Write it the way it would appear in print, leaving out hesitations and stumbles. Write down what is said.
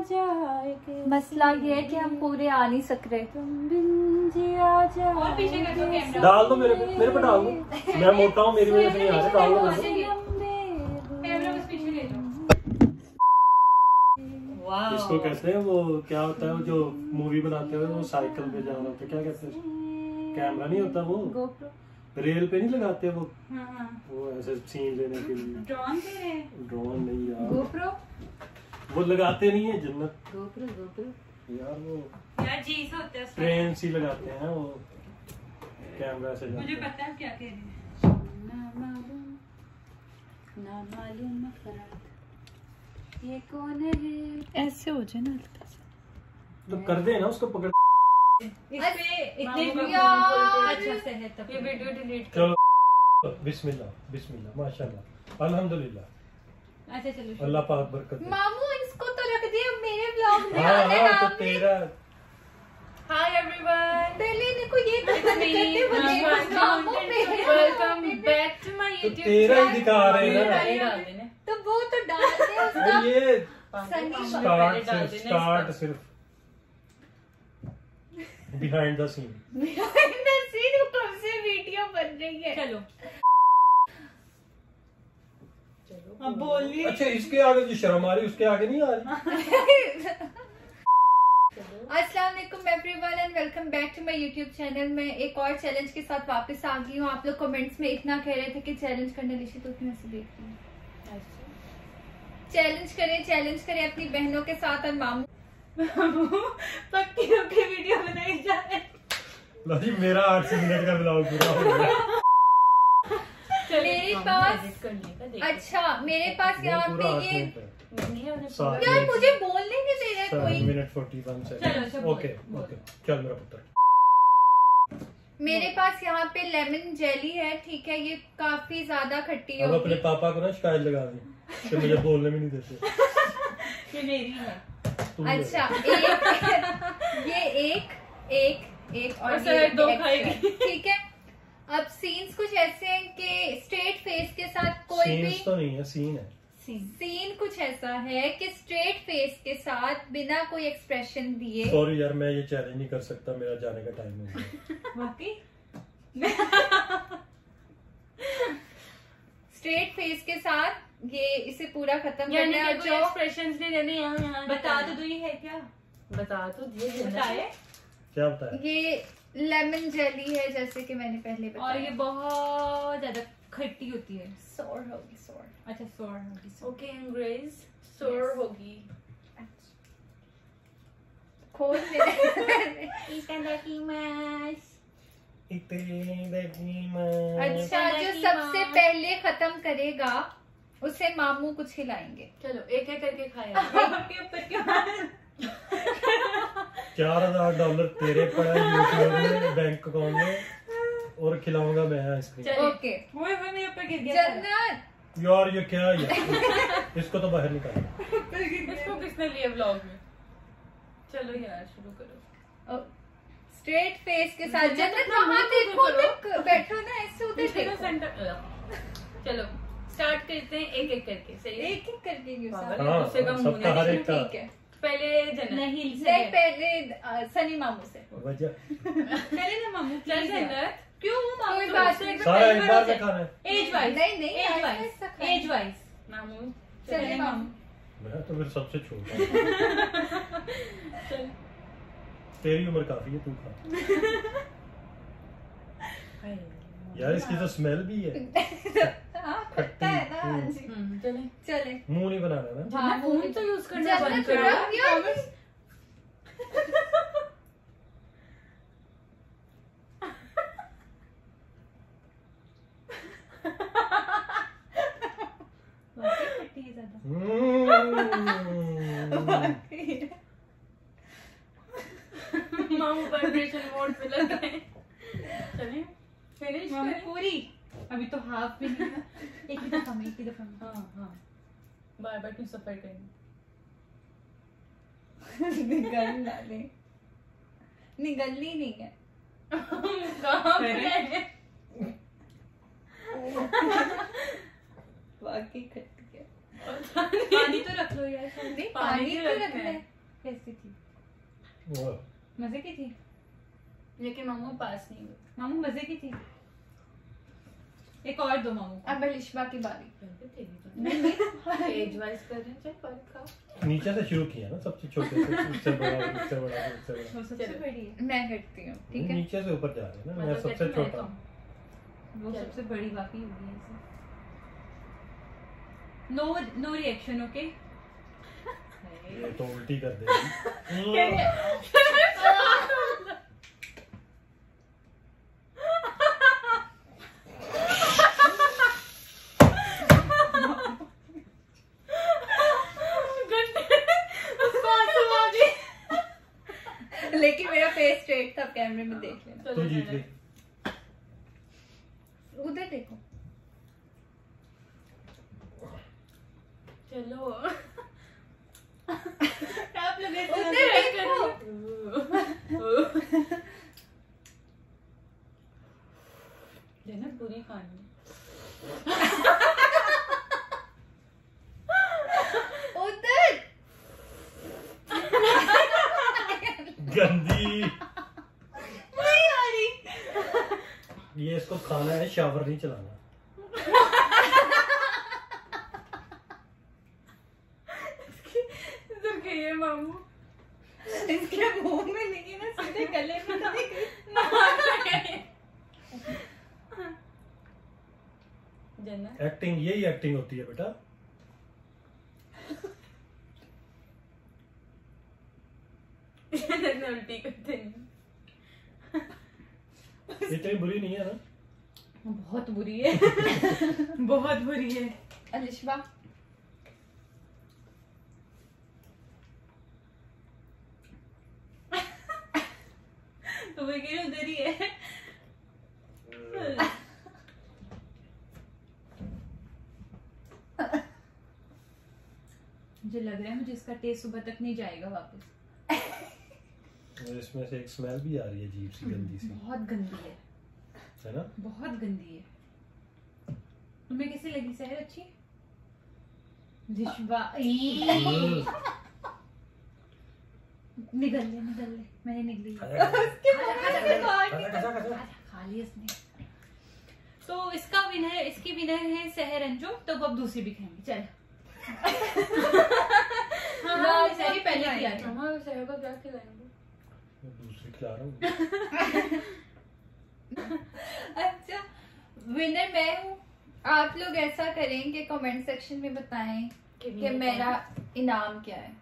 जाएंगे। मसला ये है कि हम पूरे आ नहीं सक रहे। तुम बिन जिया और पीछे कर दो कैमरा। डाल दो मेरे पे डाल दो। मैं मोटा हूँ, मेरी वजह से नहीं आ रहा। डाल दो कैमरा बस पीछे ले लो। वाह, इसको कहते हैं वो क्या होता है, वो जो मूवी बनाते हैं वो साइकिल पे जा रहा होता है, क्या कहते हैं, कैमरा नहीं होता वो, गोप्रो रेल पे नहीं लगाते वो, हाँ। वो ऐसे सीन लेने के लिए। ड्रोन कह रहे हैं? ड्रोन नहीं यार, गोप्रो वो लगाते नहीं है जन्नत गोप्रो यार, वो यार जी से होता है उसका। ट्रेन सी लगाते हैं वो, कैमरा से मुझे जाते हैं। पता है क्या कह रहे हैं। ना मालूम फराद ये कौन है। ऐसे हो जाए ना हल्का सा। तो कर दे ना उसको पकड़। इससे इतने मामू का यार अच्छा से है तब ये वीडियो डिलीट कर। चलो बिस्मिल्लाह बिस्मिल्लाह माशाल्लाह अल्हम्दुलिल्लाह। अच्छा चलो अल्लाह पाक बरकत दे। मामू इसको तो रख दिया मेरे ब्लॉग में। हाँ तो तेरा हाय एवरीवन, पहले इन्हें को ये करते मामू वेलकम बैक टू माय तो यूट्यूब। तेरा ही दिखा रहे हैं ना। डाल देने। तो वो तो डालते हैं उसका। और ये सनी स्टार्ट सिर्फ बिहाइंड द सीन। नसीर कब से वीडियो बन रही है। चलो अब बोलिए। अच्छा इसके आगे जो शर्म आ रही उसके आगे नहीं आ रही। अस्सलाम वालेकुम everyone and welcome back to my YouTube channel. मैं एक और चैलेंज के साथ वापस आ गई हूँ। आप लोग कमेंट्स में इतना कह रहे थे कि चैलेंज करने लिशी, तो क्यों ऐसे देख रही हूँ। चैलेंज करें अपनी बहनों के साथ और मामू। पक्की पक्की वीडियो बनाई जाए। लो जी मेरा 8 मिनट का ब्लॉग पूरा हो गया। मेरे पास अच्छा मेरे पास यहाँ पे ये यार मुझे बोलने नहीं दे रहा है 7 कोई। Minute 41 second. ओके ओके चल मेरा पुत्र। मेरे पास यहाँ पे लेमन जेली है, ठीक है। ये काफी ज्यादा खट्टी अब अपने होगी। पापा को ना शिकायत लगा दी कि मुझे बोलने भी नहीं देते। ये मेरी है। तू ले। अच्छा ये एक और सर ये दो extra, खाएगी। ठीक है। अब सीन्स कुछ ऐसे हैं कि स्ट्रेट फेस के साथ कोई भी सीन्स तो नहीं है, सीन है। सीन कुछ ऐसा है कि स्ट्रेट फेस के साथ बिना कोई एक्सप्रेशन दिए। सॉरी यार मैं ये चैलेंज नहीं कर सकता, मेरा जाने का टाइम हो गया। वाकई स्ट्रेट फेस के साथ ये इसे पूरा खत्म यानी करना है। कि जो एक्सप्रेशंस नहीं देने यहाँ बता तो दो ये है क्या? बता तो दिए बताए। क्या बताया? ये लेमन जेली है जैसे कि मैंने पहले बताया। और ये बहुत ज्यादा खट्टी होती है। सोर होगी सोर। अच्छा सोर होगी। ओके एंग्रेज सोर होगी। खोल दे। अच्छा जो सबसे पहले खत्म करेगा उसे मामू कुछ खिलाएंगे। चलो एक एक करके खाया। $4000 तेरे पड़ा यूट्यूब में बैंक अकाउंट में और खिलाऊंगा मैं आइसक्रीम। ओके वो मेरे ऊपर गिर गया। जन्नत यार ये क्या है यार? इसको तो बाहर निकाल। इसको किसने लिया व्लॉग में? चलो यार शुरू करो। स्ट्रेट फेस के साथ जन्नत वहाँ देखो ना, बैठो ना ऐसे उधर देखो। चलो स्टार्ट करते हैं एक एक करके। सही है? एक एक करके यूँ हाँ, सारा। दूसरे का मुंह सबका हर एक का। ठीक है। पहले जन्नत। नहीं पहले सनी मामू से। वजह पहले ना मामू चल जन्नत। क्यों मामू? कोई बात नहीं। सारा एक बार में खाना है। Age wise. नहीं, एज ऐसा वाइज। ऐसा खाना। एज वाइज मामू। चलिए मामू। मैं तो फिर सबसे छोटा हूँ। चल तेरी उम्र काफी है, तू खा। यार इसकी तो स्मेल भी है। हाँ खट्टा है ना। हाँ जी चले चले। मुंह नहीं बनाना ना। हाँ, फोन तो यूज करना बंद जन्नत करो रख यार। मामू वाइब्रेशन मोड पे लग गए। चलें फिनिश मामू करें। पूरी अभी तो हाफ भी नहीं है। एक ही दफा में। हाँ बार बार क्यों सफर करें? निगल डाले। निगलनी नहीं है। कहाँ पे है? वाकई खट्टी है। पानी तो रख लो यार। पानी तो रखना है। कैसी थी? वो मजे की थी? लेकिन मामू पास नहीं हुए। मामू मजे की थी? एक और दो मामू को। अब लिशबा की बारी। नहीं एज वाइज कर रहे हैं, चल पर खाओ। नीचे से शुरू किया ना, सबसे छोटे से उससे बड़ा उससे बड़ा उससे बड़ा। वो सबसे बड़ी है। मैं करती हूँ, ठीक है? नीचे से ऊपर जा रहे हैं ना, मैं मतलब सबसे कहती मैं छोटा। खाऊं। वो चलो। सबसे बड़ी बाकी होगी ऐसे। No reaction, okay? ये तो उल्टी कर देगी। लेकिन मेरा फेस स्ट्रेट था, कैमरे में देख लेना। तू जीत गई। उधर देखो। चलो आप लोग ऐसे उधर देखो। लेना पूरी खानी। उधर गंदी। नहीं आ रही। ये इसको खाना है, शावर नहीं चलाना। इधर गई मामू। इसके मुंह में नहीं ना, सीधे गले में था। जना एक्टिंग, यही एक्टिंग होती है बेटा। उल्टी करते नहीं। इतनी बुरी नहीं है ना। बहुत बुरी है। बहुत बुरी है। अलिशबा तो वो कह रही उधर ही है। मुझे लग रहा है मुझे इसका टेस्ट सुबह तक नहीं जाएगा वापस। और इसमें से एक स्मेल भी आ रही है अजीब सी, गंदी सी, बहुत गंदी है ना? बहुत गंदी है। तुम्हें कैसी लगी सहर? अच्छी? लिशबा निगल ले, मैंने निगली। खा ली इसने। तो इसका विनर, इसकी विनर है सहर अंजू। तो अब दूसरी भी खाएंगे, चल। हाँ, सहरी पहले किया था। हमारे सहर को क्या खिलाएंगे? दूसरी खिला रहा हूँ। अच्छा, विनर मैं हूँ। आप लोग ऐसा करें कि कमेंट सेक्शन में बताएं कि मेरा इनाम क्या है।